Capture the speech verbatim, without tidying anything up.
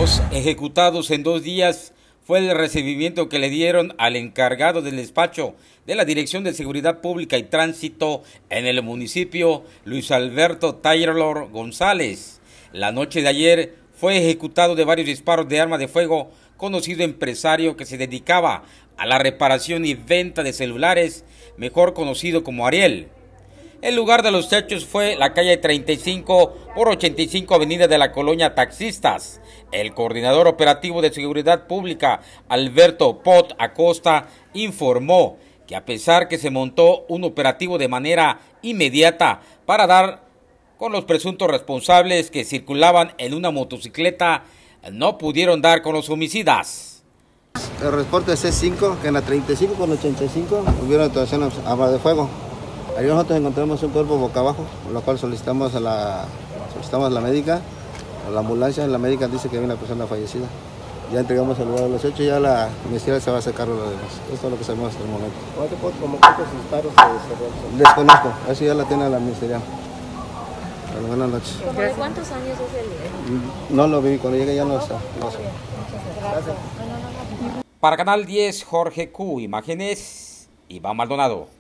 Dos ejecutados en dos días fue el recibimiento que le dieron al encargado del despacho de la Dirección de Seguridad Pública y Tránsito en el municipio, Luis Alberto Taylor González. La noche de ayer fue ejecutado de varios disparos de arma de fuego conocido empresario que se dedicaba a la reparación y venta de celulares, mejor conocido como Ariel. El lugar de los hechos fue la calle treinta y cinco por ochenta y cinco avenida de la colonia Taxistas. El coordinador operativo de seguridad pública, Alberto Pot Acosta, informó que a pesar que se montó un operativo de manera inmediata para dar con los presuntos responsables que circulaban en una motocicleta, no pudieron dar con los homicidas. El reporte es C cinco, que en la treinta y cinco con ochenta y cinco hubieron actuaciones a arma de fuego. Ahí nosotros encontramos un cuerpo boca abajo, lo cual solicitamos a la, solicitamos a la médica, a la ambulancia. La médica dice que hay una persona fallecida. Ya entregamos el lugar de los hechos, ya la ministerial se va a hacer cargo de lo demás. Esto es lo que sabemos hasta el momento. ¿Cómo cuántos disparos se cerraron? Desconozco, eso ya la tiene la ministerial. Bueno, buenas noches. ¿Cómo de cuántos años es el...? No lo vi, cuando llegue ya no está. No sé. Para Canal diez, Jorge Q. Imágenes, Iván Maldonado.